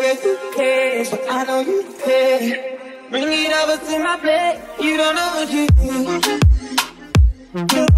that you care, but I know you care. Bring it over to my bed, you don't know what you do.